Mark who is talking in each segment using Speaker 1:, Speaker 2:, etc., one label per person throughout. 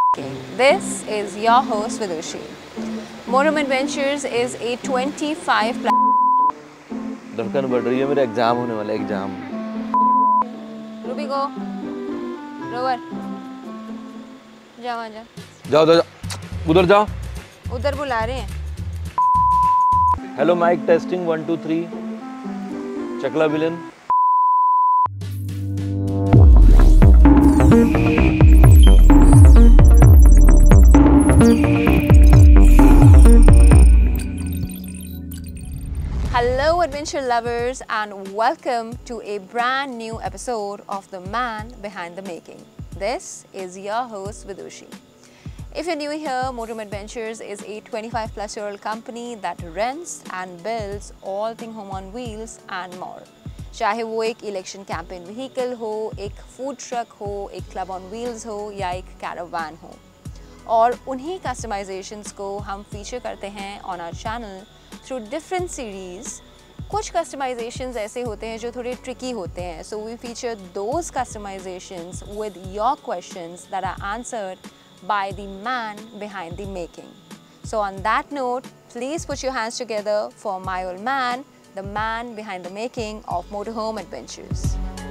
Speaker 1: This is your host Vidushi. Morum Adventures is a 25
Speaker 2: धड़कन बढ़ रही है, मेरा एग्जाम होने वाला है। एग्जाम
Speaker 1: रूबी को रोवर जाओ
Speaker 2: जाओ जाओ उधर जाओ,
Speaker 1: उधर बुला रहे हैं।
Speaker 2: हेलो माइक टेस्टिंग 1 2 3 चकला विलन।
Speaker 1: Hello adventure lovers and welcome to a brand new episode of The Man Behind the Making. This is your host Vidushi. If you're new here, Morum Adventures is a 25-plus-year-old company that rents and builds all things home on wheels and more. चाहे वो एक election campaign vehicle हो, एक food truck हो, एक club on wheels हो या एक कैरावान हो, और उन्हीं कस्टमाइजेशंस को हम फीचर करते हैं on our channel through different series. कुछ कस्टमाइजेशंस ऐसे होते हैं जो थोड़े ट्रिकी होते हैं, so we feature those customisations with your questions that are answered by the man behind the making. So on that note, please put your hands together for my old man, the man behind the making of Motorhome Adventures.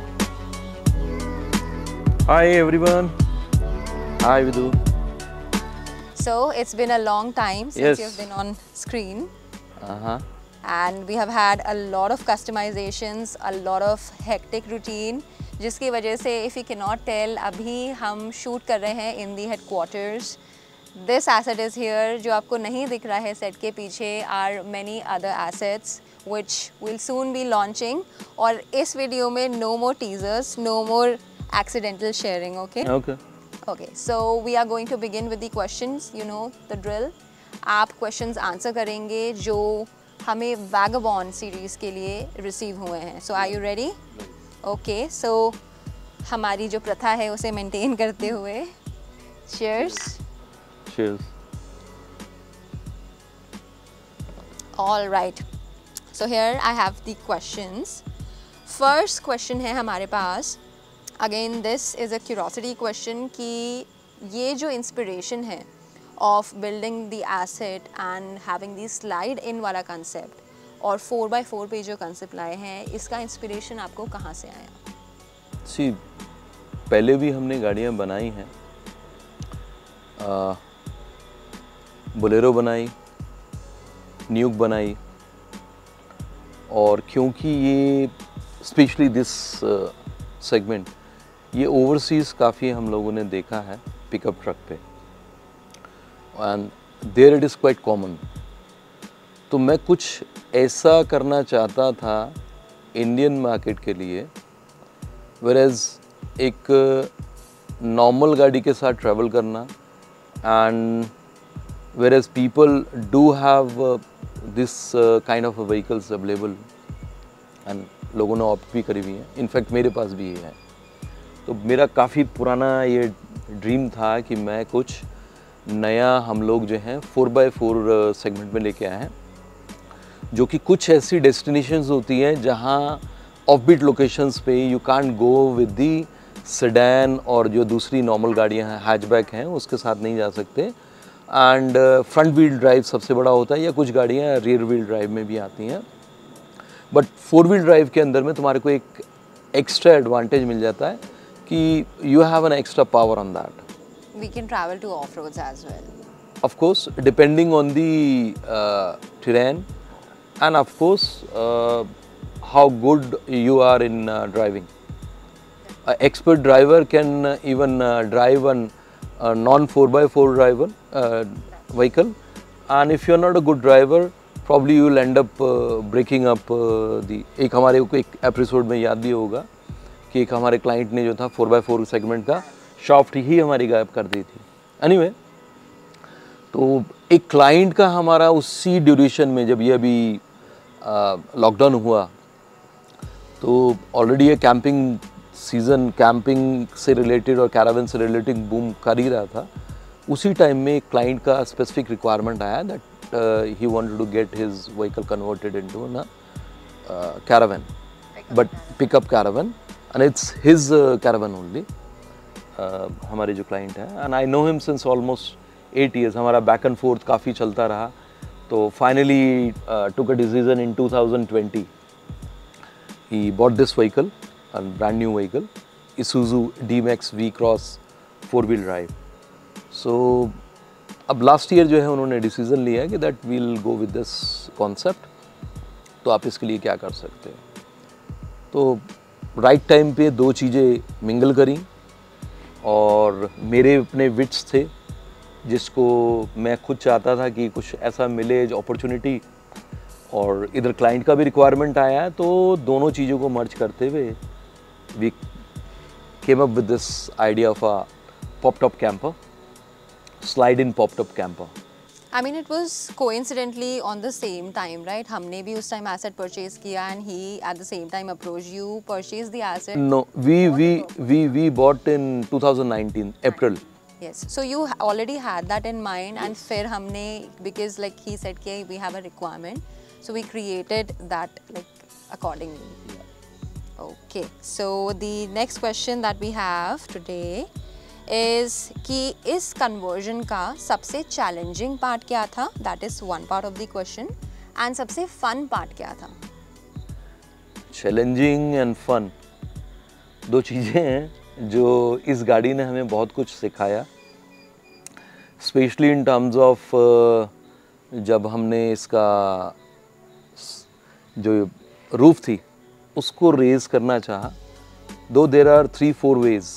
Speaker 2: Hi everyone. Hi Vidu.
Speaker 1: So it's been a long time since
Speaker 2: Yes.
Speaker 1: you've been on screen.
Speaker 2: Uh-huh.
Speaker 1: And we have had a lot of customizations, a lot of hectic routine, जिसकी वजह से if you cannot tell, अभी हम shoot कर रहे हैं in the headquarters. This asset is here, जो आपको नहीं दिख रहा है सेट के पीछे are many other assets which will soon be launching. और इस वीडियो में no more teasers, no more accidental sharing, okay?
Speaker 2: Okay.
Speaker 1: Okay, so we are going to begin with the questions, you know the drill. आप questions answer करेंगे जो हमें Vagabond series के लिए receive हुए हैं. So are you ready? Okay, so हमारी जो प्रथा है उसे मेंटेन करते हुए cheers.
Speaker 2: Cheers.
Speaker 1: All right. So here I have the questions. First question है हमारे पास. Again this is a curiosity question कि ये जो inspiration है of building the asset and having the slide in वाला concept और 4x4 पे जो कंसेप्ट लाए हैं, इसका इंस्पिरेशन आपको कहाँ से आया?
Speaker 2: सी पहले भी हमने गाड़ियाँ बनाई हैं, बोलेरो बनाई, न्यूक बनाई, और क्योंकि ये स्पेशली दिस सेगमेंट ये ओवरसीज़ काफ़ी हम लोगों ने देखा है पिकअप ट्रक पे, and there it is quite common. तो मैं कुछ ऐसा करना चाहता था इंडियन मार्केट के लिए, वेरेज एक नॉर्मल गाड़ी के साथ ट्रैवल करना, and average people do have this kind of vehicles available, and लोगों ने ऑप्ट भी करी हुई हैं, इनफैक्ट मेरे पास भी ये है। तो मेरा काफ़ी पुराना ये ड्रीम था कि मैं कुछ नया हम लोग जो हैं 4x4 सेगमेंट में लेके आए हैं, जो कि कुछ ऐसी डेस्टिनेशंस होती हैं जहां ऑफबीट लोकेशंस पे you can't go with the sedan, और जो दूसरी नॉर्मल गाड़ियां हैं हैचबैक हैं उसके साथ नहीं जा सकते, एंड फ्रंट व्हील ड्राइव सबसे बड़ा होता है, या कुछ गाड़ियां रियर व्हील ड्राइव में भी आती हैं, बट 4 व्हील ड्राइव के अंदर में तुम्हारे को एक एक्स्ट्रा एडवांटेज मिल जाता है कि you have an extra power on that.
Speaker 1: We can travel to off-roads as well.
Speaker 2: Of course, depending on the terrain, and of course how good you are in driving. An expert driver can even drive a non 4x4 driver vehicle, and if you are not a good driver, probably you will end up breaking up the. एक हमारे को एक episode में याद भी होगा कि एक हमारे क्लाइंट ने जो था 4x4 सेगमेंट का शॉफ्ट ही हमारी गायब कर दी थी. एनीवे, तो एक क्लाइंट का हमारा उसी ड्यूरेशन में, जब ये अभी लॉकडाउन हुआ, तो ऑलरेडी ये कैंपिंग सीज़न, कैंपिंग से रिलेटेड और कैरावन से रिलेटेड बूम कर ही रहा था. उसी टाइम में एक क्लाइंट का स्पेसिफिक रिक्वायरमेंट आया that he wanted to get his vehicle converted into a caravan, but pickup caravan, and it's his caravan only. हमारे जो क्लाइंट हैं, and I know him since almost 8 years. हमारा back and forth काफ़ी चलता रहा. तो finally took a decision in 2020. He bought this vehicle, a brand new vehicle, Isuzu D-Max V-Cross 4-wheel drive. So अब last year जो है उन्होंने decision लिया है कि that we'll go with this concept. तो आप इसके लिए क्या कर सकते हैं. तो राइट टाइम पे दो चीज़ें मिंगल करी, और मेरे अपने विट्स थे जिसको मैं खुद चाहता था कि कुछ ऐसा मिले जो अपॉर्चुनिटी, और इधर क्लाइंट का भी रिक्वायरमेंट आया है. तो दोनों चीज़ों को मर्ज करते हुए we came up with this idea of a pop-top camper, slide-in pop-top camper.
Speaker 1: I mean, it was coincidentally on the same time, right? हमने भी उस time asset purchase किया, and he at the same time approached you, purchased the asset.
Speaker 2: No, we bought in 2019 April.
Speaker 1: Yes, so you already had that in mind, and फिर हमने, because like he said कि we have a requirement, so we created that like accordingly. Okay, so the next question that we have today is कि इस conversion का सबसे challenging part क्या था? That is one part of the question. And सबसे fun part क्या था?
Speaker 2: Challenging and fun दो चीज़ें हैं जो इस गाड़ी ने हमें बहुत कुछ सिखाया. Especially in terms of जब हमने इसका जो रूफ थी उसको रेज करना चाहा. Though there are 3-4 ways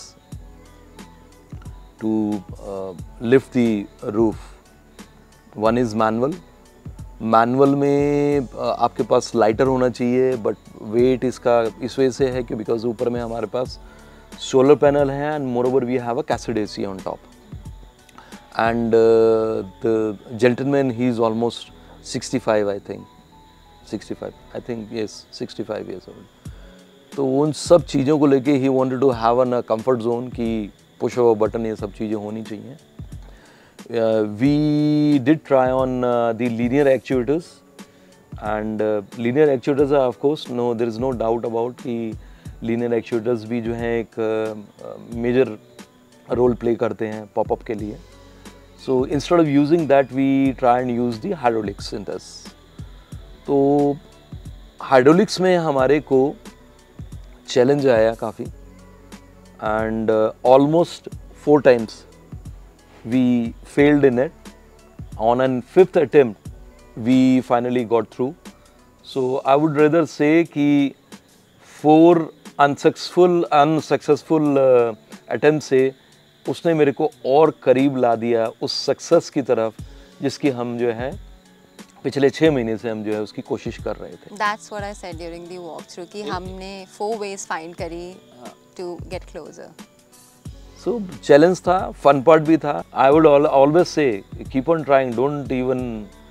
Speaker 2: to lift the roof. One is manual. Manual में आपके पास लाइटर होना चाहिए, बट वेट इसका इस वजह से है कि बिकॉज ऊपर में हमारे पास सोलर पैनल है, and more over we have a cassette AC on top. And the gentleman he is almost 65, I think 65, yes, 65 years old. तो उन सब चीज़ों को लेके he wanted to have a comfort zone कि पुश ओवर बटन ये सब चीज़ें होनी चाहिए. We did try on the linear actuators, and linear actuators of course no there is no doubt about कि लीनियर एक्चुएटर्स भी जो हैं एक मेजर रोल प्ले करते हैं पॉपअप के लिए. So instead of using that we try and use the hydraulics in this. तो हाइड्रोलिक्स में हमारे को चैलेंज आया काफ़ी, and almost 4 times we failed in it. On an 5th attempt we finally got through. So I would rather say कि 4 unsuccessful attempt से उसने मेरे को और करीब ला दिया उस सक्सेस की तरफ जिसकी हम जो है पिछले 6 महीने से हम जो है उसकी कोशिश कर रहे थे.
Speaker 1: That's what I said during the walkthrough कि हमने 4 ways find करी to get closer.
Speaker 2: So challenge था, fun part भी था. I would always say keep on trying, don't even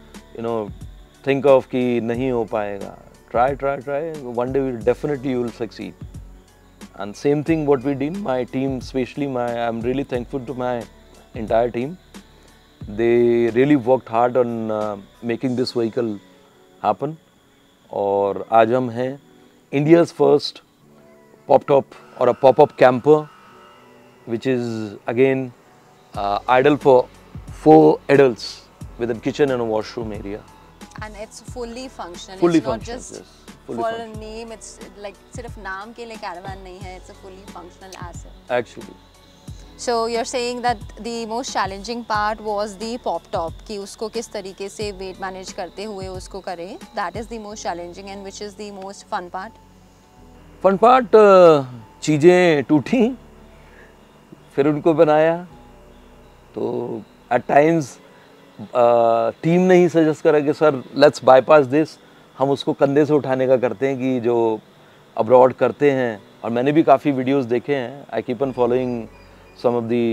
Speaker 2: think of कि नहीं हो पाएगा. Try. One day definitely you will succeed. And same thing what we did. My team, especially I'm really thankful to my entire team. They really worked hard on making this vehicle happen. और आज हम हैं India's first pop-top or a pop-up camper, which is again ideal for 4 adults with a kitchen and a washroom area.
Speaker 1: And it's fully functional.
Speaker 2: Fully
Speaker 1: it's
Speaker 2: functional,
Speaker 1: not just
Speaker 2: yes. Fully
Speaker 1: for
Speaker 2: functional.
Speaker 1: a name. It's like सिर्फ नाम के लिए caravan नहीं है. It's a fully functional asset.
Speaker 2: Actually.
Speaker 1: So you're saying that the most challenging part was the pop top कि उसको किस तरीके से weight manage करते हुए उसको करें. That is the most challenging, and which is the most fun part?
Speaker 2: Fun part चीज़ें टूटी, फिर उनको बनाया. तो at times टीम ने ही सजेस्ट करा कि सर लेट्स बाईपास दिस. हम उसको कंधे से उठाने का करते हैं कि जो अब्रॉड करते हैं. और मैंने भी काफ़ी वीडियोस देखे हैं. I keep on following some of the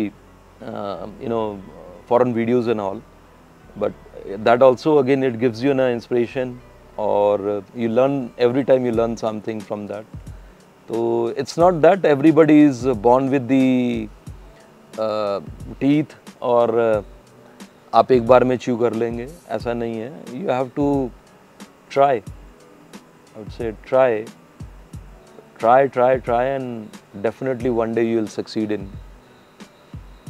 Speaker 2: foreign videos and all, but that also again it gives you an inspiration, or you learn every time you learn something from that. So it's not that everybody is born with the teeth और आप एक बार में chew कर लेंगे, ऐसा नहीं है. You have to try. I would say try, and definitely one day you will succeed in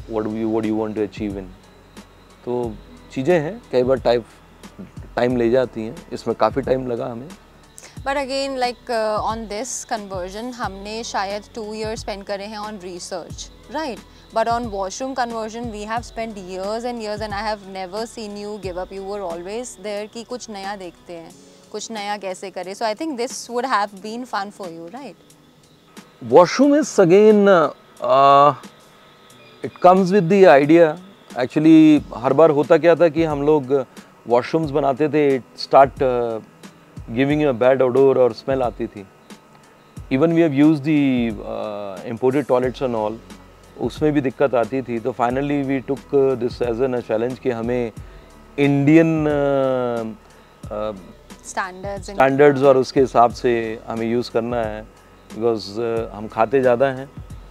Speaker 2: what you want to achieve in. तो चीज़ें हैं, कई बार टाइम ले जाती हैं, इसमें काफ़ी टाइम लगा हमें.
Speaker 1: But again, like on this conversion, हमने शायद 2 years spend करे हैं on research, right? But on washroom conversion, we have spent years and years, and I have never seen you give up. You were always there कि कुछ नया देखते हैं, कुछ नया कैसे करें. So I think this would have been fun for you, right?
Speaker 2: Washroom is again, it comes with the idea. Actually, हर बार होता क्या था कि हम लोग washrooms बनाते थे, start giving you a bad odor और smell आती थी. Even we have used the imported toilets and all, उसमें भी दिक्कत आती थी. तो finally we took this as a challenge कि हमें Indian standards और उसके हिसाब से हमें use करना है, because हम खाते ज़्यादा हैं.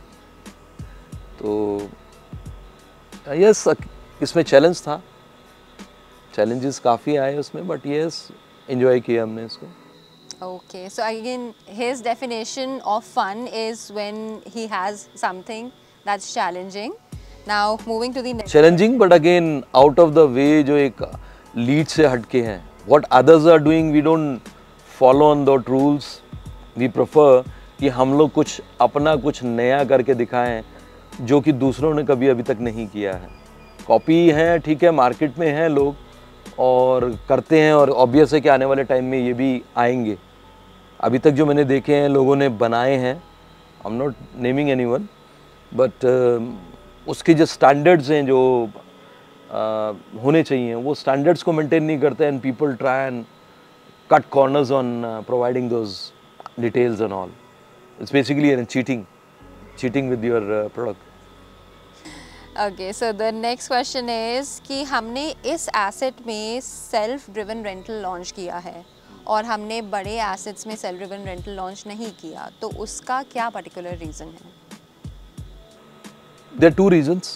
Speaker 2: तो yes, इसमें challenge था, challenges काफ़ी आए उसमें, but yes, enjoy किया हमने इसको.
Speaker 1: Okay, so again, his definition of fun is when he has something that's challenging. Now moving to the next.
Speaker 2: Challenging, but again out of the way, जो एक lead से हटके हैं. What others are doing, we don't follow on those rules. We prefer कि हम लोग कुछ अपना कुछ नया करके दिखाएं, जो कि दूसरों ने कभी अभी तक नहीं किया है. कॉपी है, ठीक है, मार्केट में हैं लोग और करते हैं, और ऑब्वियस है कि आने वाले टाइम में ये भी आएंगे. अभी तक जो मैंने देखे हैं लोगों ने बनाए हैं, I am not naming anyone, but उसके जो स्टैंडर्ड्स हैं जो होने चाहिए, वो स्टैंडर्ड्स को मेंटेन नहीं करते, and people try and cut corners on providing those details and all. It's basically cheating with your product.
Speaker 1: Okay, so the next question is कि हमने इस asset में self driven rental launch किया है और हमने बड़े assets में self driven rental launch नहीं किया, तो उसका क्या particular reason है?
Speaker 2: There are two reasons.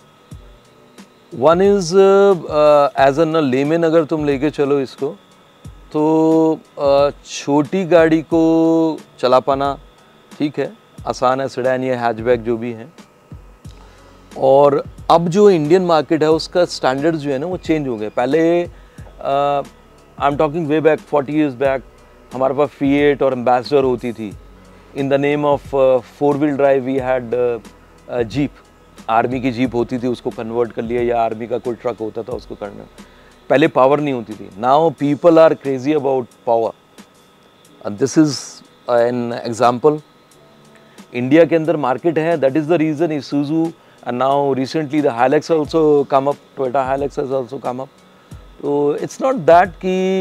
Speaker 2: One is as a layman अगर तुम लेके चलो इसको, तो छोटी गाड़ी को चला पाना ठीक है, आसान है, सेडान या हैचबैक जो भी है. और अब जो इंडियन मार्केट है उसका स्टैंडर्ड्स जो है ना वो चेंज हो गए. पहले I am talking way back 40 years back, हमारे पास Fiat और एम्बेसडर होती थी. In the name of 4-wheel drive we had jeep. Army की जीप होती थी, उसको कन्वर्ट कर लिया, या आर्मी का कोई ट्रक होता था उसको करना. पहले पावर नहीं होती थी. Now people are crazy about power, and this is an example. India के अंदर मार्केट है, that is the reason Isuzu. And now recently the Hilux also come up, Toyota Hilux has also come up. So it's not that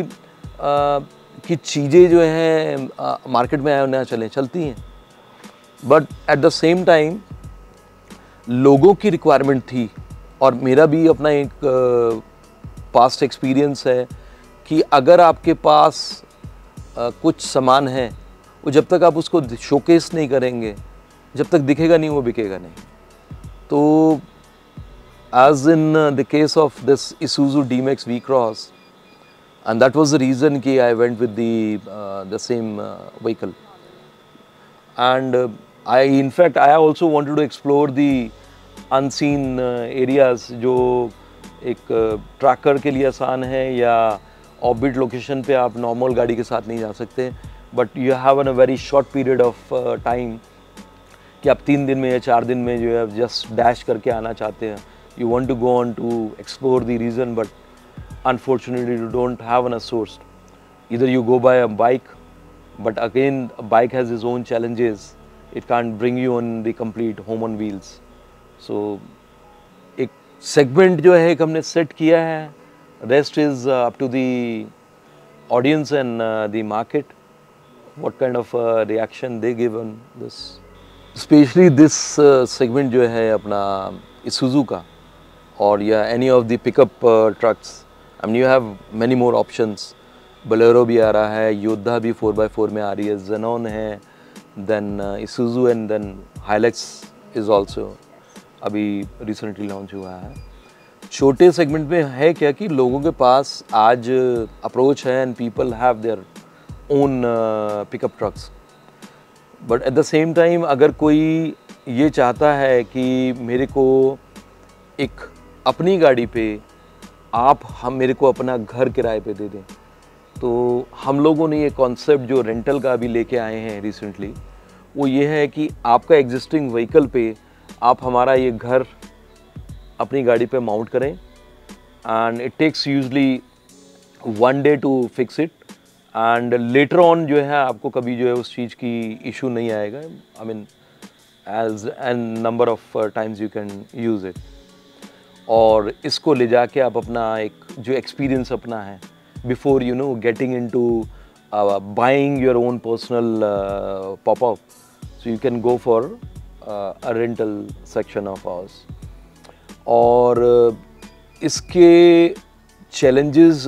Speaker 2: कि चीज़ें जो हैं market में आए ना चलती हैं, but at the same time लोगों की रिक्वायरमेंट थी. और मेरा भी अपना एक पास्ट एक्सपीरियंस है कि अगर आपके पास कुछ सामान है, वो जब तक आप उसको शोकेस नहीं करेंगे, जब तक दिखेगा नहीं वो बिकेगा नहीं. तो as in the case of this Isuzu D-Max V-Cross, and that was the reason कि I went with the same vehicle. And I also wanted to explore the unseen areas जो एक ट्रैकर के लिए आसान है, या ऑर्बिट लोकेशन पे आप नॉर्मल गाड़ी के साथ नहीं जा सकते, but you have a very short period of time कि आप 3 दिन में या 4 दिन में जो है जस्ट डैश करके आना चाहते हैं. You want to go on to explore the region, but unfortunately you don't have an source. इधर you go by a bike, but again bike has its own challenges. It can't bring you on the complete home on wheels. So एक segment जो है एक हमने set किया है, rest is up to the audience and the market, what kind of reaction they give on this. Specially this segment जो है अपना Isuzu का, और या any of the pickup trucks, I mean you have many more options. Bolero भी आ रहा है, योद्धा भी 4x4 में आ रही है, जेनॉन है, then Isuzu and then Hilux is also अभी रिसेंटली लॉन्च हुआ है. छोटे सेगमेंट में है क्या कि लोगों के पास आज अप्रोच है and people have their own pickup trucks. But at the same time अगर कोई ये चाहता है कि मेरे को एक अपनी गाड़ी पे आप हम मेरे को अपना घर किराए पे दे दें। तो हम लोगों ने ये कॉन्सेप्ट जो रेंटल का अभी लेके आए हैं रिसेंटली, वो ये है कि आपका एग्जिस्टिंग व्हीकल पे आप हमारा ये घर अपनी गाड़ी पे माउंट करें and it takes usually 1 day to fix it and later on जो है आपको कभी जो है उस चीज़ की इशू नहीं आएगा। I mean as an number of times you can use it. और इसको ले जाके आप अपना एक जो एक्सपीरियंस अपना है before you know getting into buying your own personal popup, so you can go for a rental section of hours. और इसके चैलेंजेस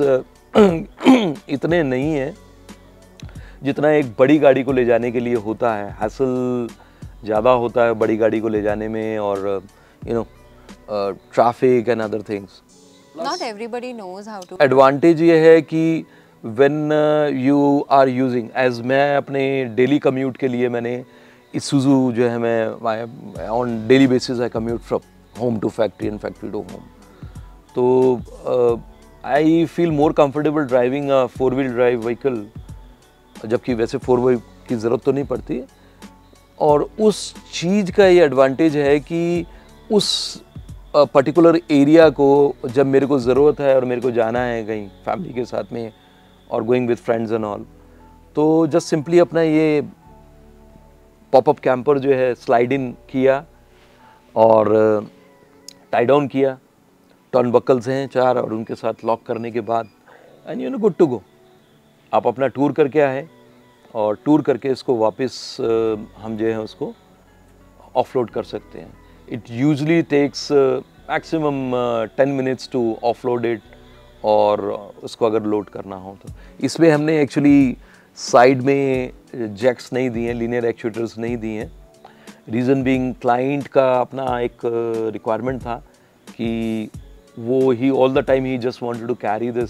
Speaker 2: इतने नहीं हैं जितना एक बड़ी गाड़ी को ले जाने के लिए होता है। हैसल ज़्यादा होता है बड़ी गाड़ी को ले जाने में, और you know traffic and other things.
Speaker 1: Not everybody knows how to.
Speaker 2: Advantage ये है कि when you are using, as मैं अपने डेली कम्यूट के लिए मैंने Isuzu जो है मैं on daily basis I commute from home to factory and factory to home. तो I feel more comfortable driving a 4-wheel drive vehicle, जबकि वैसे 4-wheel की ज़रूरत तो नहीं पड़ती। और उस चीज़ का ये एडवांटेज है कि उस पर्टिकुलर एरिया को जब मेरे को ज़रूरत है और मेरे को जाना है कहीं फैमिली के साथ में और going with friends and all, तो जस्ट सिंपली अपना ये पॉपअप कैंपर जो है स्लाइड इन किया और टाई डाउन किया, टर्न बकल्स हैं 4 और उनके साथ लॉक करने के बाद and you know good to go. आप अपना टूर करके आए और टूर करके इसको वापस हम जो है उसको ऑफलोड कर सकते हैं। It usually takes maximum 10 minutes to offload it, और उसको अगर लोड करना हो तो। इसमें हमने एक्चुअली साइड में जैक्स नहीं दिए हैं, लीनियर एक्चुएटर्स नहीं दिए हैं। रीज़न बीइंग क्लाइंट का अपना एक रिक्वायरमेंट था कि वो ही all the time he just wanted to carry this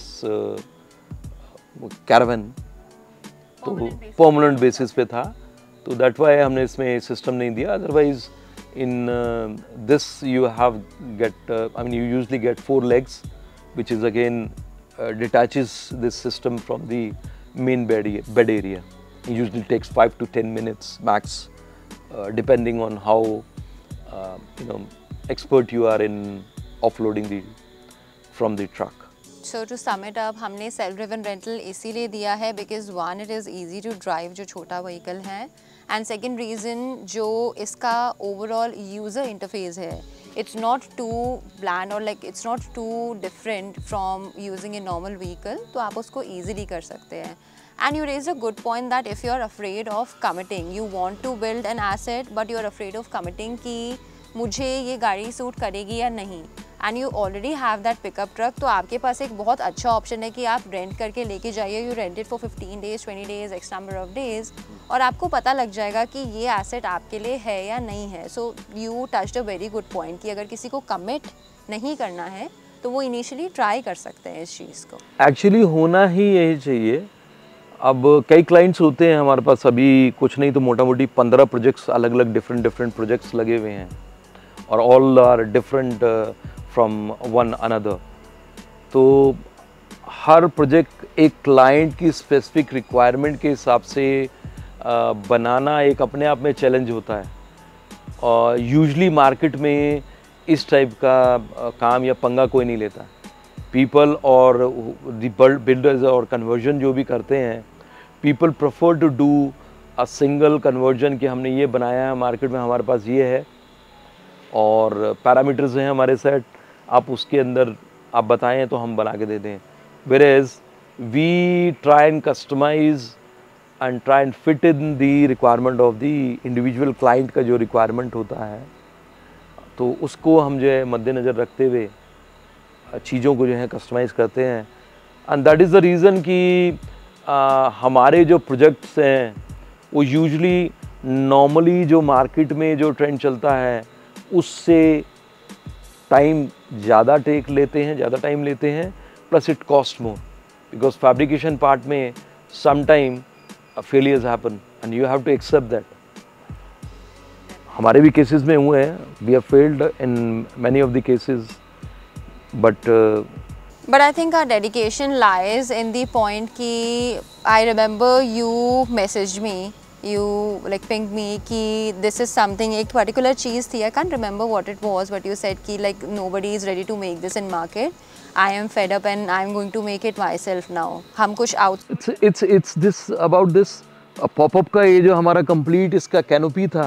Speaker 2: caravan, तो परमानेंट बेसिस पे था, तो दैट वाई हमने इसमें सिस्टम नहीं दिया। Otherwise in this you have get I mean you usually get 4 legs which is again detaches this system from the main bed area. It usually takes 5 to 10 minutes max, depending on how you know expert you are in offloading from the truck.
Speaker 1: So to sum it up, हमने self driven rental इसीलिए दिया है because 1 it is easy to drive जो छोटा vehicle है, and second reason जो इसका overall user interface है, it's not too bland or like it's not too different from using a normal vehicle, तो आप उसको easily कर सकते हैं। And you raised a good point that if you are afraid of committing, you want to build an asset but you are afraid of committing कि मुझे ये गाड़ी सूट करेगी या नहीं, and you already have that pickup truck, तो आपके पास एक बहुत अच्छा ऑप्शन है कि आप रेंट करके लेके जाइए। You rent it for 15 days, 20 days, X number of days, और आपको पता लग जाएगा कि ये एसेट आपके लिए है या नहीं है। So you touched a very good point कि अगर किसी को कमिट नहीं करना है तो वो इनिशियली ट्राई कर सकते हैं इस चीज़ को।
Speaker 2: एक्चुअली होना ही यही चाहिए। अब कई क्लाइंट्स होते हैं हमारे पास, अभी कुछ नहीं तो मोटा मोटी 15 प्रोजेक्ट्स अलग अलग डिफरेंट प्रोजेक्ट्स लगे हुए हैं, और all are different from one another. तो हर प्रोजेक्ट एक क्लाइंट की स्पेसिफिक रिक्वायरमेंट के हिसाब से बनाना एक अपने आप में चैलेंज होता है। और यूजली मार्केट में इस टाइप का काम या पंगा कोई नहीं लेता। पीपल और बिल्डर्स और कन्वर्जन जो भी करते हैं, people prefer to do a single conversion कि हमने ये बनाया है, मार्केट में हमारे पास ये है और पैरामीटर्स हैं हमारे सेट, आप उसके अंदर आप बताएं तो हम बना के दे दें। whereas we try and customize and try and fit in the requirement of the individual client का जो requirement होता है, तो उसको हम जो है मद्देनज़र रखते हुए चीज़ों को जो है कस्टमाइज़ करते हैं। And that is the reason कि हमारे जो प्रोजेक्ट्स हैं वो यूजली नॉर्मली जो मार्केट में जो ट्रेंड चलता है उससे टाइम ज़्यादा टाइम लेते हैं, plus it cost more because fabrication part में some time failures happen and you have to accept that. हमारे भी केसेस में हुए हैं, we have failed in many of the cases, but
Speaker 1: But I think our dedication lies in the point कि I remember you messaged me, you like pinged me कि this is something, एक particular चीज़ थी, I can't remember what it was, but you said कि like nobody is ready to make this in market. I am fed up and I am going to make it myself now. हम कुछ out.
Speaker 2: it's this about this pop-up का ये जो हमारा complete इसका canopy था,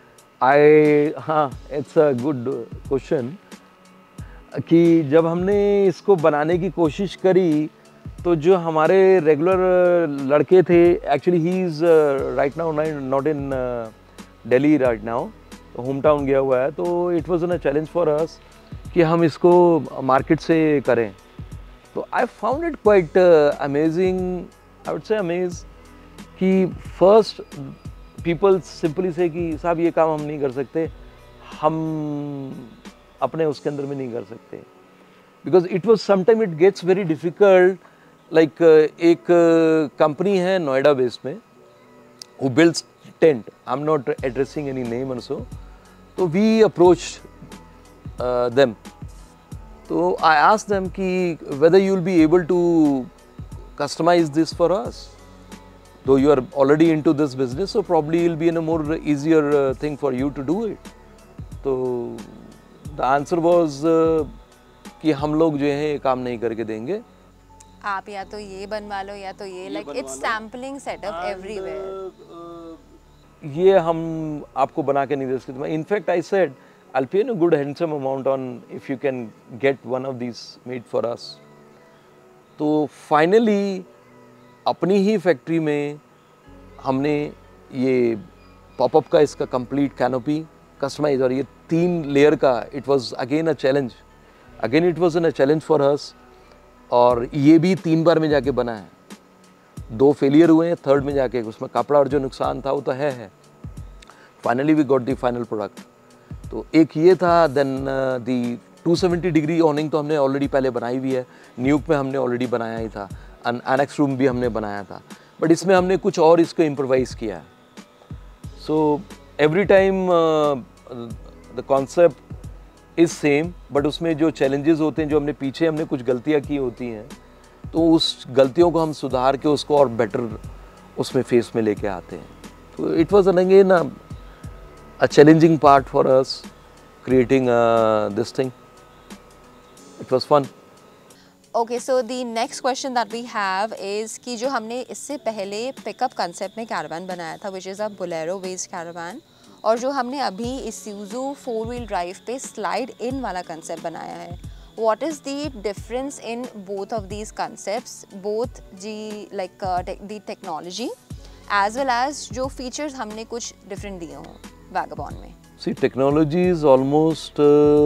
Speaker 2: हाँ, it's a good question कि जब हमने इसको बनाने की कोशिश करी तो जो हमारे रेगुलर लड़के थे, actually he is right now not in Delhi right now, home town गया हुआ है, तो it was a challenge for us कि हम इसको मार्केट से करें. तो I found it quite amazing, I would say amaze कि फर्स्ट पीपल सिंपली से कि साहब ये काम हम नहीं कर सकते, हम अपने उसके अंदर में नहीं कर सकते, because it was sometime it gets very difficult. Like एक कंपनी है नोएडा बेस्ड में, who builds tent. I'm not addressing any name or so. So we approached them. So I asked them कि whether you will be able to customize this for us. Though you are already into this business, so probably it will be in a more easier thing for you to do it. So the answer was कि हम लोग जो है ये काम नहीं करके देंगे.
Speaker 1: आप या तो ये बनवा लो या तो ये, like it's sampling setup everywhere.
Speaker 2: ये हम आपको बना के नहीं दे सकते. In fact, I said I'll pay you a good handsome amount on if you can get one of these made for us. तो finally अपनी ही फैक्ट्री में हमने ये पॉपअप का इसका कंप्लीट कैनोपी कस्टमाइज, और ये 3 लेयर का, it was again a challenge, again it was an a challenge for us. और ये भी 3 बार में जाके बना है, 2 फेलियर हुए हैं, 3rd में जाके उसमें कपड़ा और जो नुकसान था वो तो है. Finally we got the final product. तो एक ये था. देन दी 270 डिग्री ऑनिंग तो हमने ऑलरेडी पहले बनाई हुई है, न्यूक में हमने ऑलरेडी बनाया ही था, एनेक्स रूम भी हमने बनाया था, बट इसमें हमने कुछ और इसको इम्प्रोवाइज़ किया है. So every time the concept is same, but उसमें जो चैलेंजेस होते हैं, जो हमने पीछे हमने कुछ गलतियाँ की होती हैं, तो उस गलतियों को हम सुधार के उसको और बेटर उसमें फेस में लेके आते हैं. तो it was again a challenging part for us creating this thing. It was fun.
Speaker 1: Okay, so the next question that we have is कि जो हमने इससे पहले पिकअप कंसेप्ट में कैरावान बनाया था, which is a Bolero based caravan, और जो हमने अभी Isuzu 4-wheel drive पे स्लाइड इन वाला कंसेप्ट बनाया है. What is the difference in both of these concepts, both like the technology as well as जो features हमने कुछ different दिए हों Vagabond में?
Speaker 2: See, technology is almost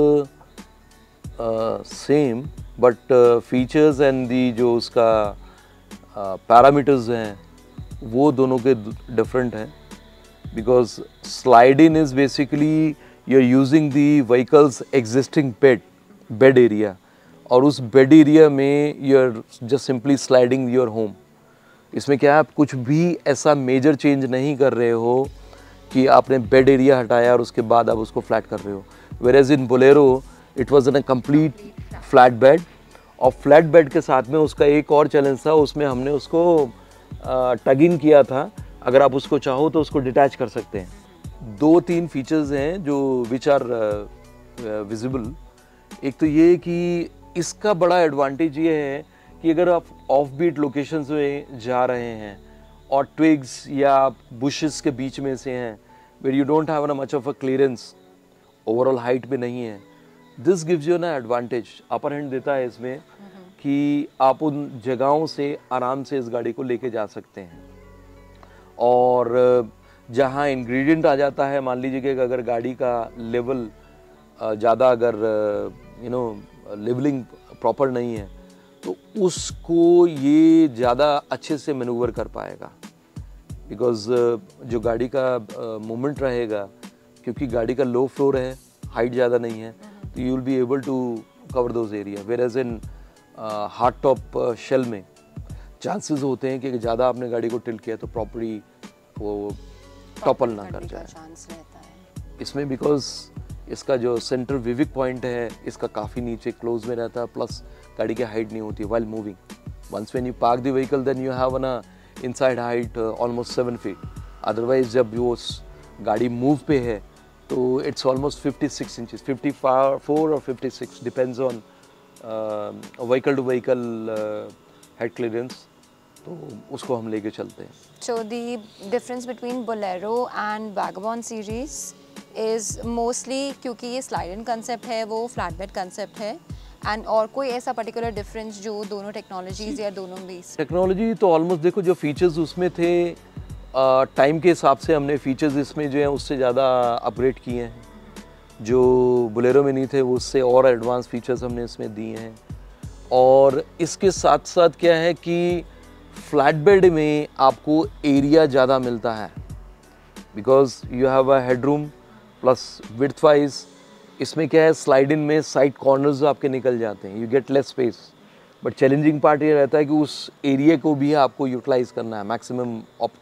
Speaker 2: same, but features and the जो उसका parameters हैं वो दोनों के different हैं. Because slide in is basically you're using the vehicle's existing bed area, और उस bed area में you're just simply sliding your home. इसमें क्या है, आप कुछ भी ऐसा मेजर चेंज नहीं कर रहे हो कि आपने बेड एरिया हटाया और उसके बाद आप उसको फ्लैट कर रहे हो. Whereas in Bolero it was in a complete flat bed, और फ्लैट बेड के साथ में उसका एक और चैलेंज था, उसमें हमने उसको टग इन किया था. अगर आप उसको चाहो तो उसको डिटैच कर सकते हैं. 2-3 फीचर्स हैं जो विच आर विजिबल. एक तो ये कि इसका बड़ा एडवांटेज ये है कि अगर आप ऑफ बीट लोकेशंस में जा रहे हैं और ट्विग्स या बुशेस के बीच में से हैं, where you don't have much of a clearance, overall height में नहीं है, दिस गिव्स यू ना एडवांटेज, अपर हैंड देता है इसमें कि आप उन जगहों से आराम से इस गाड़ी को लेके जा सकते हैं. और जहाँ इंग्रेडिएंट आ जाता है, मान लीजिए कि अगर गाड़ी का लेवल ज़्यादा अगर लेवलिंग प्रॉपर नहीं है तो उसको ये ज़्यादा अच्छे से मैनूवर कर पाएगा. बिकॉज जो गाड़ी का मूवमेंट रहेगा, क्योंकि गाड़ी का लो फ्लोर है, हाइट ज़्यादा नहीं है, तो you will be able to cover those area. Whereas in hard top shell में चांसेस होते हैं कि ज़्यादा आपने गाड़ी को टिल्ट किया तो प्रॉपर्टी वो टॉपल ना कर जाए.
Speaker 1: चांस रहता है.
Speaker 2: इसमें बिकॉज इसका जो सेंटर विविक पॉइंट है इसका काफ़ी नीचे क्लोज में रहता है, प्लस गाड़ी की हाइट नहीं होती while moving. Once when you park the vehicle then you have a inside height almost 7 feet. Otherwise जब वो गाड़ी मूव पे है तो it's almost 56 inches, 54 or 56 depends on vehicle to vehicle head clearance. तो उसको हम लेके चलते हैं.
Speaker 1: So the difference between Bolero and Vagabond series is mostly क्योंकि ये slide-in concept है, वो flatbed concept है, and और कोई ऐसा particular difference जो दोनों technologies या दोनों बेस?
Speaker 2: टेक्नोलॉजी तो ऑलमोस्ट देखो जो फीचर्स उसमें थे टाइम के हिसाब से हमने फीचर्स इसमें जो है उससे ज़्यादा अपग्रेड किए हैं. जो बोलेरो में नहीं थे उससे और एडवांस फीचर्स हमने इसमें दिए हैं. और इसके साथ साथ क्या है कि फ्लैट बेड में आपको एरिया ज़्यादा मिलता है because you have a headroom plus width wise. इसमें क्या है स्लाइड इन में साइड कॉर्नर्स आपके निकल जाते हैं, you get less space. But challenging part ये रहता है कि उस एरिया को भी आपको यूटिलाइज करना है, मैक्सिमम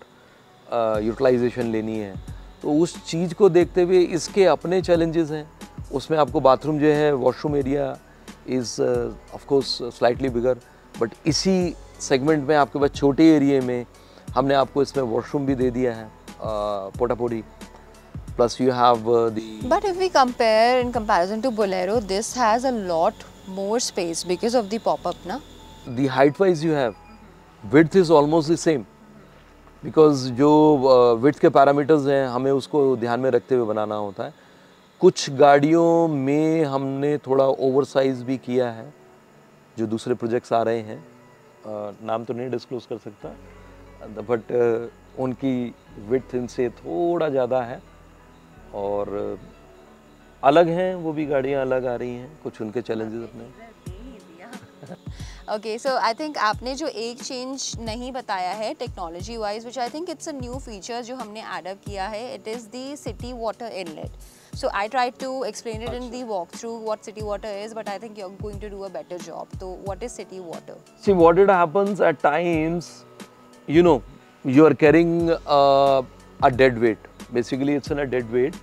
Speaker 2: यूटिलाइजेशन लेनी है. तो उस चीज़ को देखते हुए इसके अपने चैलेंजेस हैं. उसमें आपको बाथरूम जो है washroom area is of course slightly bigger, but इसी सेगमेंट में आपके पास छोटे एरिया में हमने आपको इसमें वॉशरूम भी दे दिया है पोटापोटी. Plus you have the...
Speaker 1: But if we compare in comparison to Bolero, this has a lot more space because of the pop-up, na?
Speaker 2: The height wise you have, width is almost the same. Because जो width के parameters हैं हमें उसको ध्यान में रखते हुए बनाना होता है. कुछ गाड़ियों में हमने थोड़ा oversize भी किया है जो दूसरे प्रोजेक्ट्स आ रहे हैं. नाम तो नहीं डिस्क्लोज कर सकता, बट उनकी width इनसे थोड़ा ज़्यादा है और अलग हैं. वो भी गाड़ियाँ अलग आ रही हैं, कुछ उनके चैलेंजेस अपने.
Speaker 1: ओके, सो आई थिंक आपने जो एक चेंज नहीं बताया है technology wise, which I think it's a new feature जो हमने ऐड अप किया है, it is the city water inlet. So I tried to explain it in the walkthrough what city water is, but I think you're going to do a better job. So what is city water?
Speaker 2: See, what it happens at times, you know, you are carrying a dead weight. Basically, it's a dead weight.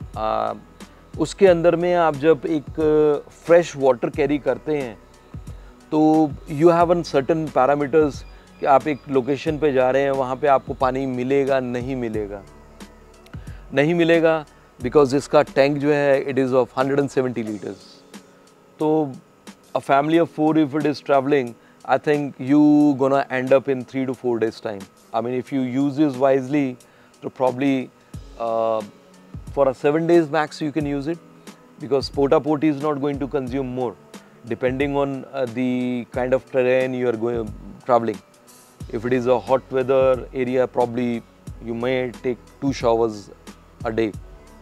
Speaker 2: उसके अंदर में आप जब एक fresh water carry करते हैं तो you have an certain parameters कि आप एक लोकेशन पे जा रहे हैं, वहाँ पे आपको पानी मिलेगा नहीं मिलेगा. नहीं मिलेगा बिकॉज इसका टैंक जो है इट इज़ ऑफ 170 लीटर्स. तो a family of 4 if it is travelling, I think you gonna end up in 3 to 4 days time. I mean if you use this wisely तो probably for a 7 days max you can use it, because porta potty is not going to consume more depending on the kind of terrain you are traveling. If it is a hot weather area, probably you may take 2 showers a day,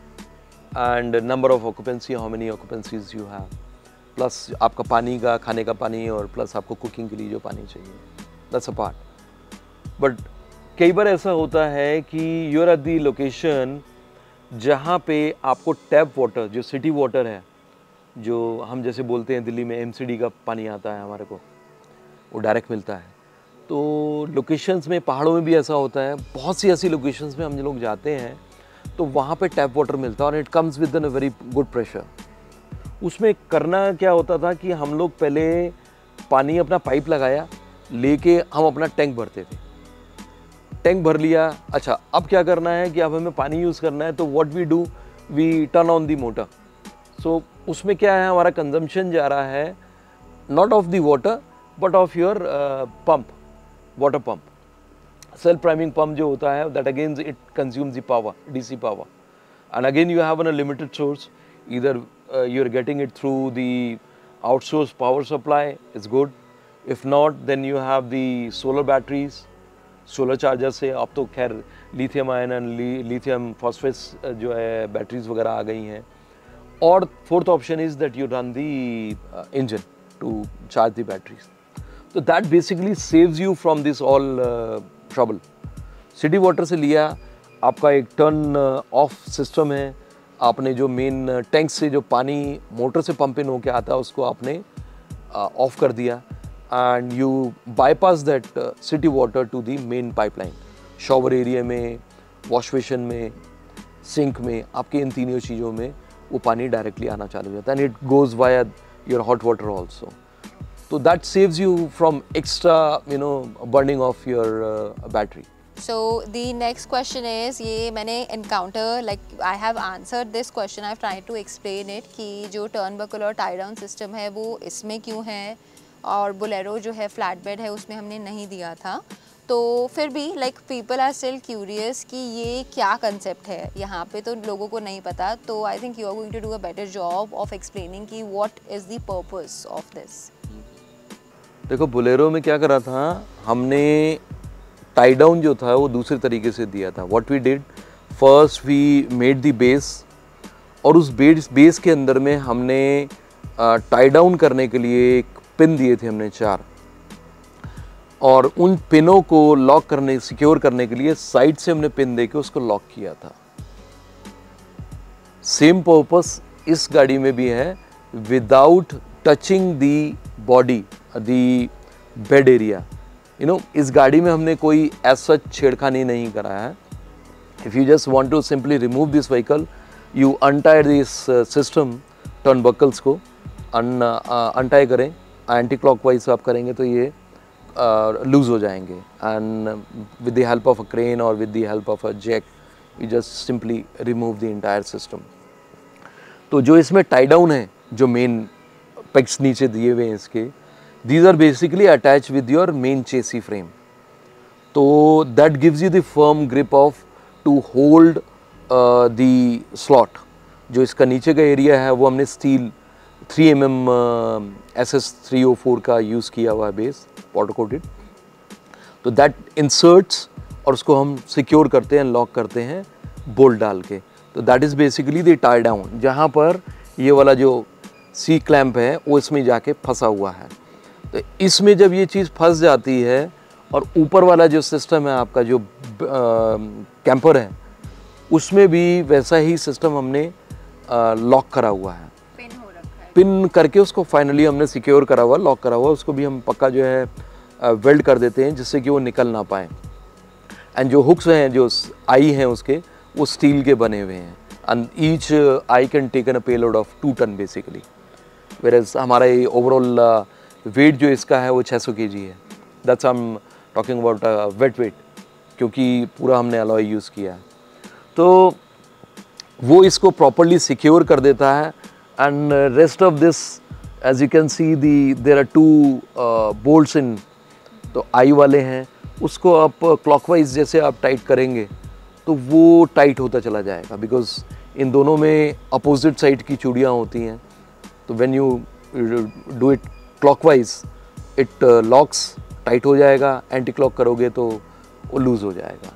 Speaker 2: and number of occupancy, how many occupancies you have, plus आपका पानी का खाने का पानी और plus आपको cooking के लिए जो पानी चाहिए, that's a part. But कई बार ऐसा होता है कि you are at the location जहाँ पे आपको टैप वाटर जो सिटी वाटर है, जो हम जैसे बोलते हैं दिल्ली में एमसीडी का पानी आता है हमारे को, वो डायरेक्ट मिलता है. तो लोकेशंस में पहाड़ों में भी ऐसा होता है, बहुत सी ऐसी लोकेशंस में हम लोग जाते हैं तो वहाँ पे टैप वाटर मिलता है और it comes with a very good pressure. उसमें करना क्या होता था कि हम लोग पहले पानी अपना पाइप लगाया लेके हम अपना टैंक भरते थे. टैंक भर लिया, अच्छा अब क्या करना है कि अब हमें पानी यूज़ करना है, तो what we do, we turn on the motor. So उसमें क्या है हमारा कंजम्पशन जा रहा है not of the water but of your pump, water pump. Self priming pump जो होता है that again it consumes the power, DC power, and again you have a limited source. Either you are getting it through the outsource power supply, it's good. If not then you have the solar batteries. Solar charger से अब तो खैर lithium ion and lithium phosphates जो है batteries वगैरह आ गई हैं. और fourth option is that you run the engine to charge the batteries. तो that basically saves you from this all trouble. City water से लिया, आपका एक टर्न ऑफ सिस्टम है. आपने जो मेन टैंक से जो पानी मोटर से पंप इन होकर आता है उसको आपने ऑफ कर दिया, and you bypass that city water to the main pipeline. Shower area में, wash basin में, सिंक में, आपके इन तीनों चीज़ों में वो पानी डायरेक्टली आना चालू हो जाता है, and it goes via your hot water also. तो that saves you from extra burning of your battery.
Speaker 1: So the next question is, ये मैंने encounter, like I have answered this question, I've tried to explain it कि जो turnbuckle और tie down system है वो इसमें क्यों है, और Bolero जो है flat bed है उसमें हमने नहीं दिया था. तो फिर भी like people are still curious कि ये क्या concept है, यहाँ पे तो लोगों को नहीं पता. तो I think you are going to do a better job of explaining कि what is the purpose of this.
Speaker 2: देखो बोलेरो में क्या करा था हमने, टाई डाउन जो था वो दूसरे तरीके से दिया था. What we did, first we made the base, और उस बेस के अंदर में हमने टाई डाउन करने के लिए एक पिन दिए थे हमने 4, और उन पिनों को लॉक करने, सिक्योर करने के लिए साइड से हमने पिन देके उसको लॉक किया था. सेम पर्पस इस गाड़ी में भी है, without touching the body, the bed area. इस गाड़ी में हमने कोई ऐसा छेड़खानी नहीं करा है. If you just want to simply remove this vehicle, you untie this system, turn buckles को अनटाई करें, एंटी क्लॉकवाइज आप करेंगे तो ये लूज हो जाएंगे, and with the help of a crane और with the help of a jack you just simply remove the entire system. तो जो इसमें टाई डाउन है, जो मेन पेग्स नीचे दिए हुए हैं इसके, these are basically attached with your main chassis frame. So that gives you the firm grip of to hold the slot. जो इसका नीचे का एरिया है वो हमने स्टील 3mm SS304 का यूज़ किया हुआ है बेस, वाटर कोटेड. तो दैट इंसर्ट्स और उसको हम सिक्योर करते हैं, लॉक करते हैं बोल्ट डाल के. तो that is basically the tie down, जहाँ पर ये वाला जो सी क्लैंप है वो इसमें जाके फंसा हुआ है. तो इसमें जब ये चीज़ फंस जाती है, और ऊपर वाला जो सिस्टम है आपका जो कैंपर है, उसमें भी वैसा ही सिस्टम हमने लॉक करा हुआ है,
Speaker 1: पिन हो रखा है,
Speaker 2: पिन करके उसको फाइनली हमने सिक्योर करा हुआ, लॉक करा हुआ. उसको भी हम पक्का जो है वेल्ड कर देते हैं जिससे कि वो निकल ना पाए. एंड जो हुक्स हैं, जो आई हैं उसके, वो स्टील के बने हुए हैं, and each eye can taken a payload of 2 ton basically. Whereas हमारा ये ओवरऑल वेट जो इसका है वो 600 kg है. That's I am talking about wet weight, क्योंकि पूरा हमने अलॉय यूज़ किया है. तो वो इसको प्रॉपरली सिक्योर कर देता है. And rest of this, as you can see, there are 2 bolts in. तो आई वाले हैं, उसको आप क्लॉकवाइज जैसे आप टाइट करेंगे तो वो टाइट होता चला जाएगा, बिकॉज इन दोनों में अपोजिट साइड की चूड़ियाँ होती हैं. तो when you do it clockwise, it locks, tight हो जाएगा. एंटी क्लॉक करोगे तो वो लूज़ हो जाएगा.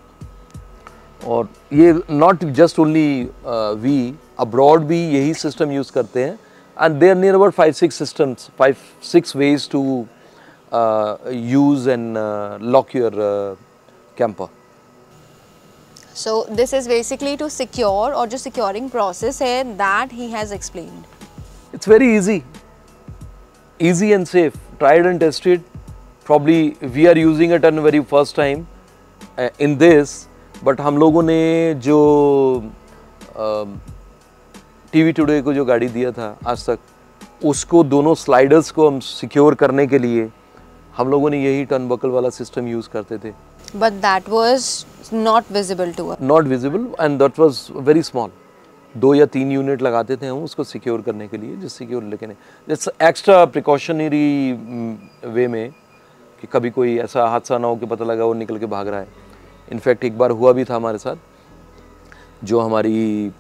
Speaker 2: और ये not just only we, abroad भी यही सिस्टम यूज़ करते हैं. And there near about 5-6 systems, 5-6 ways to use and lock your camper.
Speaker 1: So this is basically to secure, और जो securing process है that he has explained.
Speaker 2: It's very easy and safe, tried and tested. Probably we are using it on very first time in this, but हम लोगों ने जो TV today को जो गाड़ी दिया था आज तक, उसको दोनों स्लाइडर्स को हम सिक्योर करने के लिए हम लोगों ने यही टर्नबकल वाला सिस्टम यूज़ करते थे.
Speaker 1: But that was not visible to us.
Speaker 2: Not visible, and that was very small. 2 या 3 यूनिट लगाते थे हम उसको सिक्योर करने के लिए, जिससे कि वो लेकिन जैसे एक्स्ट्रा प्रिकॉशनरी वे में कि कभी कोई ऐसा हादसा ना हो कि पता लगा वो निकल के भाग रहा है. इनफैक्ट एक बार हुआ भी था हमारे साथ, जो हमारी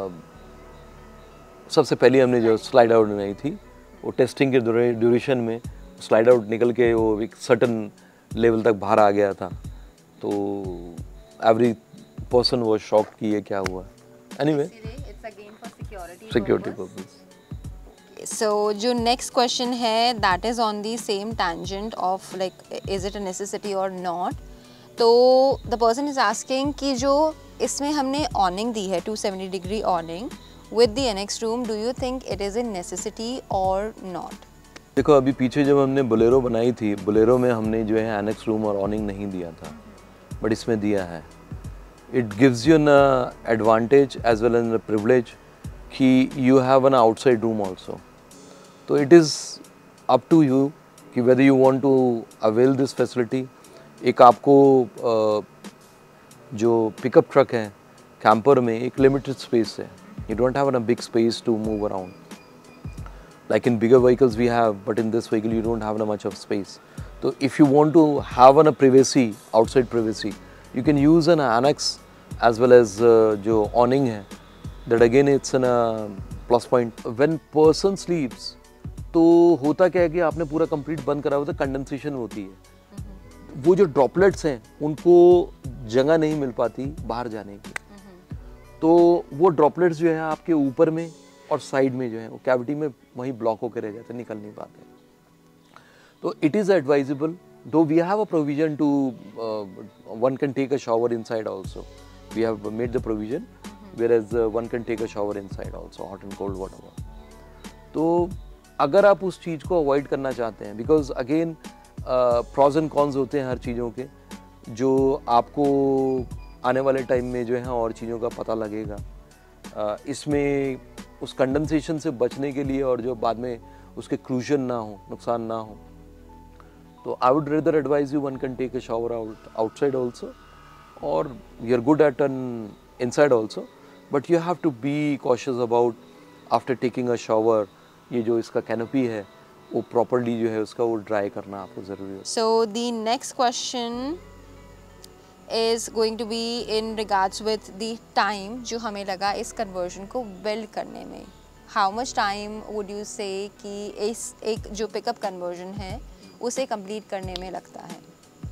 Speaker 2: सबसे पहले हमने जो स्लाइड आउट बनाई थी, वो टेस्टिंग के ड्यूरेशन में स्लाइड आउट निकल के वो एक सर्टन लेवल तक बाहर आ गया था. तो एवरी पर्सन वाज शॉक्ड कि ये क्या हुआ. Anyway,
Speaker 1: It's again for
Speaker 2: security purpose.
Speaker 1: So जो next question है, that is on the same tangent of like is it a necessity or not. तो the person is asking कि जो इसमें हमने awning दी है 270 degree awning with the annex room, do you think it is a necessity or not?
Speaker 2: देखो, अभी पीछे जब हमने बोलेरो बनाई थी, बोलेरो में हमने जो है एनेक्स रूम और ऑनिंग नहीं दिया था, बट इसमें दिया है. it gives you an advantage as well as a privilege कि you have an outside room also. तो it is up to you कि whether you want to avail this facility. एक आपको जो पिकअप ट्रक है कैंपर में एक limited space है. You don't have a big space to move around. Like in bigger vehicles we have, but in this vehicle you don't have much of space. So if you want to have a privacy, outside privacy, you can use an annex as well as जो awning है. That again it's a plus point. When person sleeps, तो होता क्या है कि आपने पूरा complete बंद करा हुआ था, कंडेंसेशन होती है. वो जो ड्रॉपलेट्स हैं उनको जगह नहीं मिल पाती बाहर जाने की. तो वो ड्रॉपलेट्स जो है आपके ऊपर में और साइड में जो है वो कैविटी में वहीं ब्लॉक होकर रह जाते, निकल नहीं पाते. तो it is advisable, though we have a provision to one can take a shower inside also. We have made the provision whereas one can take a shower inside also, hot and cold whatever. तो अगर आप उस चीज़ को avoid करना चाहते हैं, because again pros and cons होते हैं हर चीज़ों के, जो आपको आने वाले टाइम में जो है और चीज़ों का पता लगेगा. इसमें उस कंडेंसेशन से बचने के लिए और जो बाद में उसके क्रूजन ना हो, नुकसान ना हो, तो I would rather advise you one can take a shower outside also, और you are good at an inside also, but you have to be cautious about after taking a shower. ये जो इसका कैनोपी है वो properly जो है उसका वो ड्राई करना आपको ज़रूरी है.
Speaker 1: So the next question is going to be in regards with the time जो हमें लगा इस conversion को build करने में. How much time would you say कि इस एक जो pickup conversion है उसे complete करने में लगता है?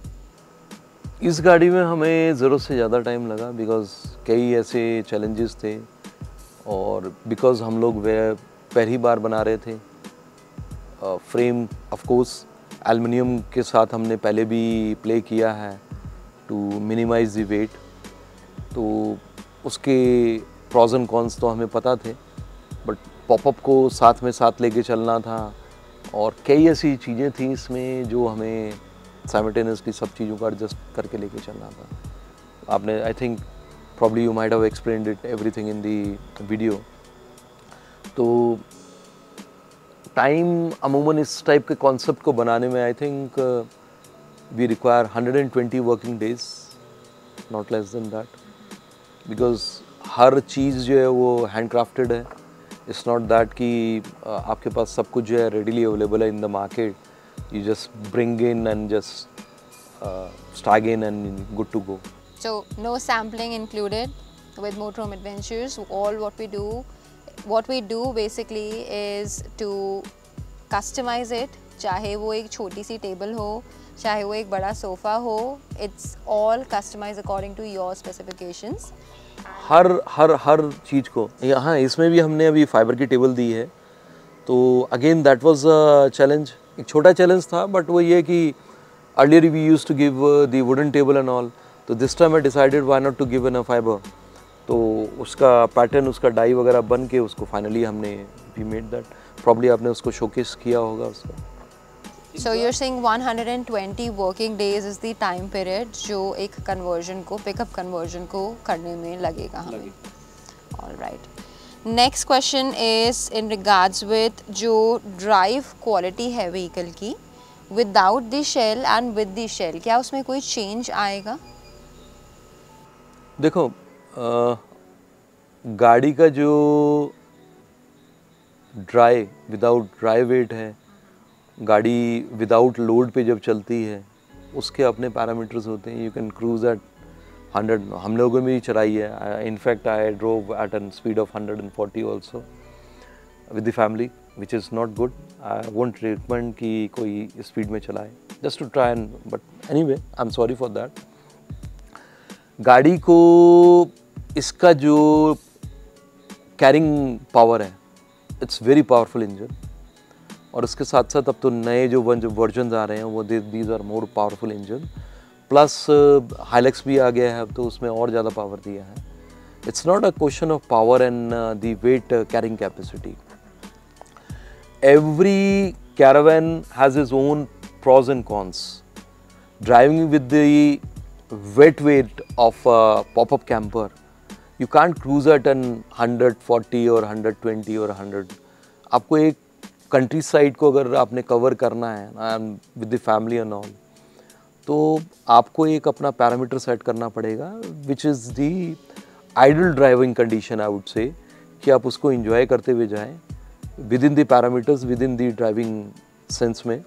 Speaker 2: इस गाड़ी में हमें ज़रूरत से ज़्यादा टाइम लगा, बिकॉज कई ऐसे चैलेंजेस थे, और बिकॉज हम लोग वह पहली बार बना रहे थे. फ्रेम ऑफ कोर्स एल्युमिनियम के साथ हमने पहले भी प्ले किया है टू मिनिमाइज द वेट, तो उसके प्रॉज एंड कॉन्स तो हमें पता थे, बट पॉपअप को साथ में साथ लेके चलना था, और कई ऐसी चीज़ें थी इसमें जो हमें साइमल्टेनियसली सब चीज़ों को एडजस्ट करके लेके चलना था. आपने I think probably you might have explained it everything in the video. तो टाइम अमूमन इस टाइप के कॉन्सेप्ट को बनाने में I think we require 120 working days, not less than that, because हर चीज़ जो है वो हैंड क्राफ्टेड है. इट्स नॉट दैट कि आपके पास सब कुछ जो है रेडीली अवेलेबल है in the market. You just bring in and just stag in and good to go.
Speaker 1: So no sampling included with Motorhome Adventures. All what we do basically is to customize it. चाहे वो एक छोटी सी table हो, चाहे वो एक बड़ा sofa हो, it's all customized according to your specifications.
Speaker 2: हर चीज़ को यहाँ इसमें भी हमने अभी फाइबर की टेबल दी है. तो again that was a challenge, एक छोटा चैलेंज था, बट वो ये कि earlier we use to give the wooden table and all, तो this time I decided why not to give in a fibre. तो उसका पैटर्न, उसका डाई वगैरह बन के उसको फाइनली हमने वी मेड दैट. प्रॉब्ली आपने उसको शोकेस किया होगा उसका.
Speaker 1: So you're saying 120 working days is the time period जो एक conversion को, pickup conversion को करने में लगेगा हमें. All right. Next question is in regards with जो drive quality है vehicle की without the shell and with the shell, क्या उसमें कोई change आएगा?
Speaker 2: देखो गाड़ी का जो विदाउट ड्राई वेट है, गाड़ी विदाउट लोड पे जब चलती है उसके अपने पैरामीटर्स होते हैं. यू कैन क्रूज एट 100, हम लोगों में भी चलाई है. In fact I drove at an speed of 140 also with the family, which is not good. I won't recommend कि कोई स्पीड में चलाए, just to try and, but anyway I am sorry for that. गाड़ी को इसका जो कैरिंग पावर है, it's very powerful engine, और इसके साथ साथ अब तो नए जो वर्जन आ रहे हैं वो these are more powerful engine. Plus Hilux भी आ गया है अब, तो उसमें और ज़्यादा पावर दिया है. It's not a question of power and the weight carrying capacity. Every caravan has its own pros and cons. Driving with the weight of a pop-up camper, you can't cruise at an 140 or 120 or 100. आपको एक country side को अगर आपने cover करना है and with the family and all, तो आपको एक अपना पैरामीटर सेट करना पड़ेगा which is the ideal driving condition, I would say, कि आप उसको इंजॉय करते हुए जाएं within the parameters, within the driving sense में।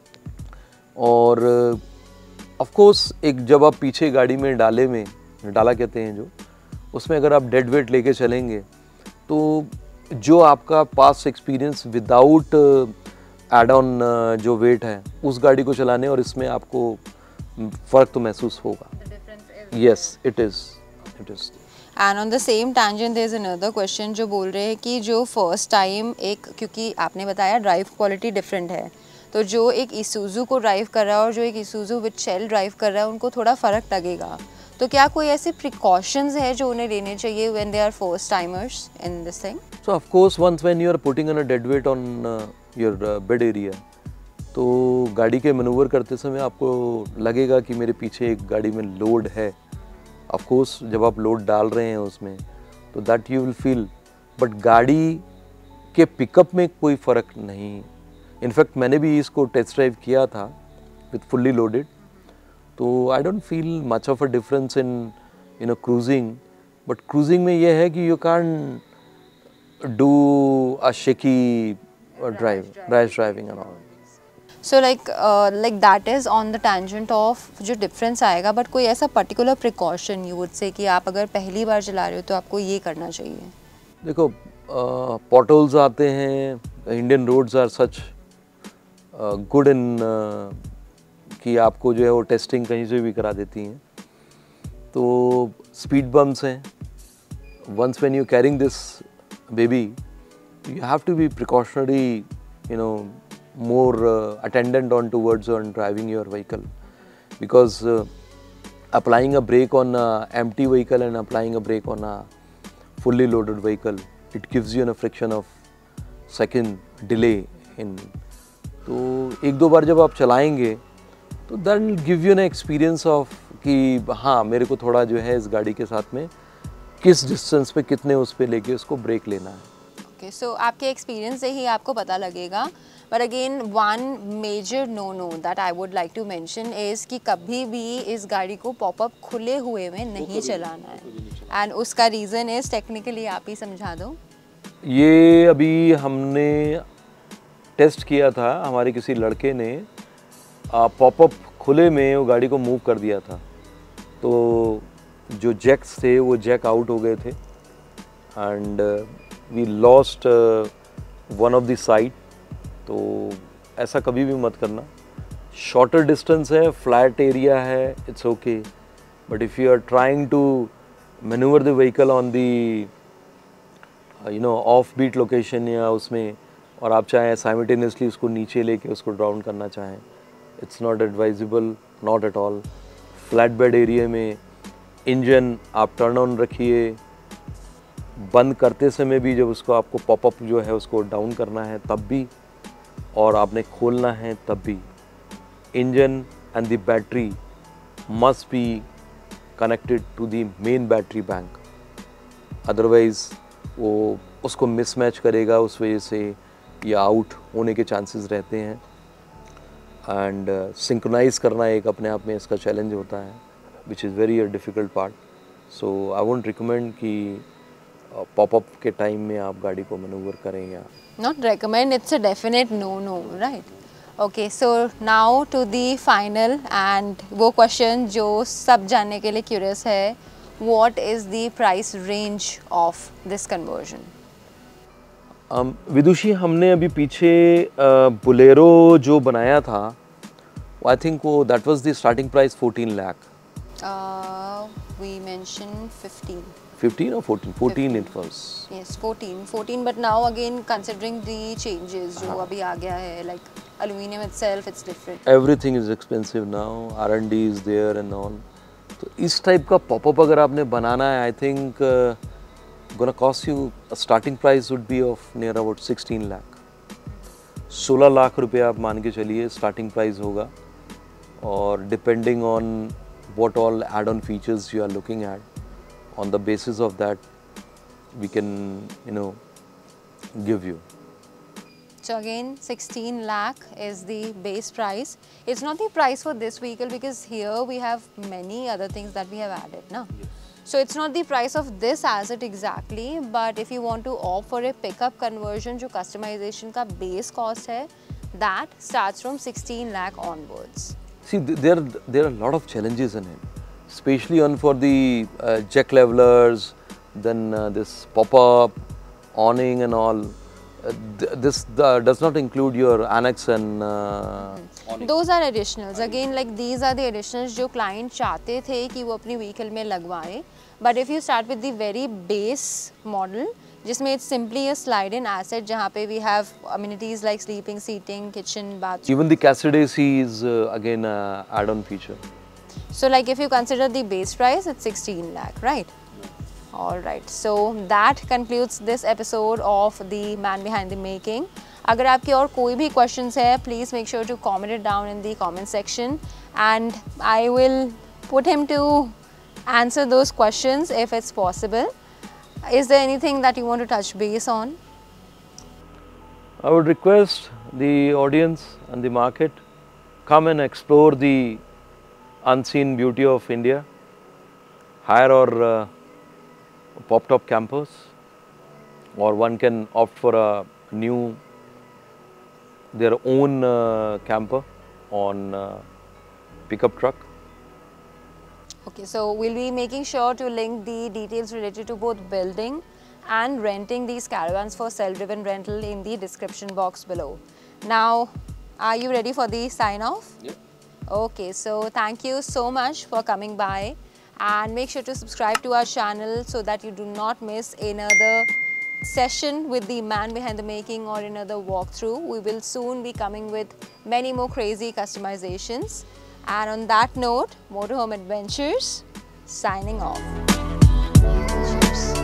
Speaker 2: और ऑफ कोर्स एक जब आप पीछे गाड़ी में डाला कहते हैं जो, उसमें अगर आप डेड वेट लेके चलेंगे तो जो आपका past experience without add on जो वेट है उस गाड़ी को चलाने और इसमें आपको फ़र्क तो महसूस होगा। Yes, it is.
Speaker 1: And on the same tangent there is another question जो बोल रहे हैं कि जो फर्स्ट टाइम एक, क्योंकि आपने बताया ड्राइव क्वालिटी डिफरेंट है, तो जो एक इसूजू को ड्राइव कर रहा है और जो एक इसूजू विद शेल ड्राइव कर रहा है उनको थोड़ा फ़र्क लगेगा। तो क्या कोई ऐसे प्रिकॉशंस है जो उन्हें लेने चाहिए when they are first timers in this thing?
Speaker 2: So of course once when you are putting on a dead weight on your bed area, तो गाड़ी के मैनूवर करते समय आपको लगेगा कि मेरे पीछे एक गाड़ी में लोड है। ऑफ कोर्स जब आप लोड डाल रहे हैं उसमें तो that you will feel, but गाड़ी के पिकअप में कोई फ़र्क नहीं। इनफैक्ट मैंने भी इसको टेस्ट ड्राइव किया था विथ फुल्ली लोडेड, तो I don't feel much of a difference in cruising. But cruising में ये है कि you can do a shaky drive, rash driving and all.
Speaker 1: So like that is on the tangent of जो difference आएगा, but कोई ऐसा particular precaution you would say कि आप अगर पहली बार चला रहे हो तो आपको ये करना चाहिए?
Speaker 2: देखो, पॉटहोल्स आते हैं, Indian roads are such good in कि आपको जो है वो टेस्टिंग कहीं से भी करा देती हैं। तो स्पीड बम्प्स हैं। Once when you carrying this baby, you have to be precautionary, more attendant on towards on driving your vehicle, because applying a brake on a empty vehicle and applying a brake on a fully loaded vehicle, it gives you a friction of second delay in. तो एक दो बार जब आप चलाएंगे तो that will give you an experience of कि हाँ, मेरे को थोड़ा जो है इस गाड़ी के साथ में किस डिस्टेंस पे कितने उस पे लेके उसको ब्रेक लेना है।
Speaker 1: सो आपके एक्सपीरियंस से ही आपको पता लगेगा। But again one major no that I would like to mention is कि कभी भी इस गाड़ी को पॉपअप खुले हुए में नहीं चलाना है, एंड उसका रीज़न इज़ टेक्निकली आप ही समझा दो।
Speaker 2: ये अभी हमने टेस्ट किया था, हमारे किसी लड़के ने पॉपअप खुले में वो गाड़ी को मूव कर दिया था, तो जो जैक्स थे वो जैक आउट हो गए थे and we lost one of the side. तो ऐसा कभी भी मत करना। शॉर्टर डिस्टेंस है, फ्लैट एरिया है, it's okay, but if you are trying to manoeuvre the vehicle on the off beat location या उसमें, और आप चाहें साइमल्टेनियसली उसको नीचे लेके उसको डाउन करना चाहें, it's not advisable, not at all. Flat bed area में इंजन आप टर्न ऑन रखिए, बंद करते समय भी जब उसको आपको पॉपअप जो है उसको डाउन करना है तब भी, और आपने खोलना है तब भी, engine and the battery must be connected to the main battery bank, otherwise वो उसको मिसमैच करेगा, उस वजह से ये आउट होने के चांसेस रहते हैं। एंड सिंक्रोनाइज करना एक अपने आप में इसका चैलेंज होता है, which is very difficult part. So I won't recommend कि पॉपअप के टाइम में आप गाड़ी को मैनूवर करें या
Speaker 1: not recommend, it's a definite no, right? Okay, so now to the final end वो क्वेश्चन जो सब जानने के लिए क्यूरियस है, what is the price range of this conversion?
Speaker 2: Vidushi, हमने अभी पीछे बुलेरो जो बनाया था, आई थिंक वो that was the starting price 14 lakh.
Speaker 1: We mentioned 15.
Speaker 2: 15 or 14? 14 it was.
Speaker 1: Yes, 14. But now again, considering the changes जो अभी आ गया है, like aluminum itself, it's different.
Speaker 2: Everything is expensive now. R&D is there and all. तो इस type का popup अगर आपने बनाना है, I think gonna cost you a starting price would be of near about 16 lakh. 16 lakh रुपए आप मान के चलिए स्टार्टिंग प्राइस होगा, और depending on what all add-on features you are looking at. On the basis of that, we can, give you.
Speaker 1: So again, 16 lakh is the base price. It's not the price for this vehicle because here we have many other things that we have added, no?
Speaker 2: Yes.
Speaker 1: So it's not the price of this asset exactly, but if you want to opt for a pickup conversion, जो customization का base cost है, that starts from 16 lakh onwards.
Speaker 2: See, there are a lot of challenges in it, especially on for the jack levelers, then this pop-up, awning and all. This does not include your annex and awning.
Speaker 1: Those are additionals. Again, like these are the additionals जो client चाहते थे कि वो अपनी vehicle में लगवाएं. But if you start with the very base model, जिसमें it's simply a slide-in asset जहाँ पे we have amenities like sleeping, seating, kitchen, bathroom.
Speaker 2: Even the cassette AC is again a add-on feature.
Speaker 1: So like if you consider the base price, it's 16 lakh, right? Alright, so that concludes this episode of The Man Behind the Making. अगर आपकी और कोई भी questions है, please make sure to comment it down in the comment section and I will put him to answer those questions if it's possible. Is there anything that you want to touch base on?
Speaker 2: I would request the audience and the market come and explore the unseen beauty of India. Hire our pop-top campers, or one can opt for a new their own camper on pickup truck.
Speaker 1: Okay, so we'll be making sure to link the details related to both building and renting these caravans for self-driven rental in the description box below. Now, are you ready for the sign-off?
Speaker 2: Yep.
Speaker 1: Okay, so thank you so much for coming by and make sure to subscribe to our channel so that you do not miss another session with the man behind the making or another walkthrough. We will soon be coming with many more crazy customizations. And on that note, Motorhome Adventures signing off. Cheers.